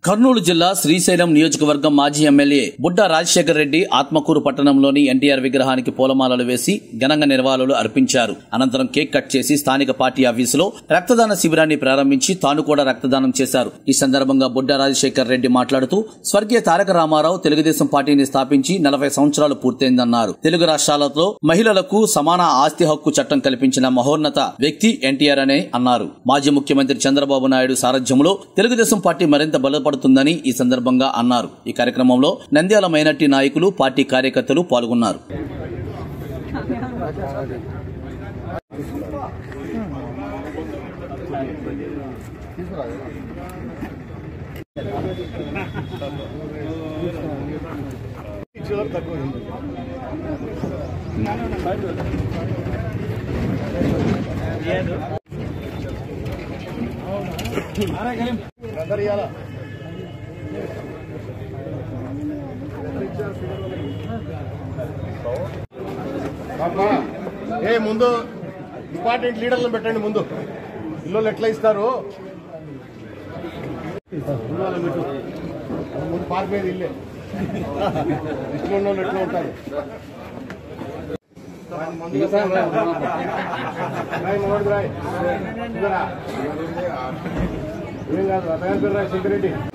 కర్నూలు జిల్లా శ్రీశైలం నియోజకవర్గం మాజీ ఎమ్మెల్యే బుడ్డా రాజశేఖర్ రెడ్డి ఆత్మకూరు పట్టణంలోని ఎన్టీఆర్ విగ్రహానికి పూలమాలలు వేసి ఘనంగా నివాళులు అర్పించారు. అనంతరం కేక్ కట్ చేసి స్థానిక పార్టీ ఆఫీసులో రక్తదాన శిబిరాన్ని ప్రారంభించి తాను కూడా రక్తదానం చేశారు. ఈ సందర్భంగా బుడ్డా రాజశేఖర్ రెడ్డి మాట్లాడుతూ స్వర్గీయ తారక రామారావు తెలుగుదేశం పార్టీని స్థాపించి 40 సంవత్సరాలు పూర్తయిందన్నారు. తెలుగు రాష్ట్రాలతో మహిళలకు సమాన ఆస్తి హక్కు చట్టం కల్పించిన మహోన్నత వ్యక్తి ఎన్టీఆర్ అనే అన్నారు. మాజీ ముఖ్యమంత్రి చంద్రబాబు నాయుడు సారథ్యంలో తెలుగుదేశం పార్టీ మరింత బలపడుతుందని ఈ సందర్భంగా అన్నారు. ఈ కార్యక్రమంలో నంద్యాల మైనార్టీ నాయకులు, పార్టీ కార్యకర్తలు పాల్గొన్నారు. ముందు ఇంపార్టెంట్ లీడర్లను పెట్టండి. ముందు ఇల్లు ఎట్లా ఇస్తారు? ముందు పార్క్ మీద ఇల్లే ఇష్టం ఉన్న వాళ్ళు ఎట్లా ఉంటారు? ఏం కాదు, అతగారి పేరు రాయ్, శంకరెడ్డి.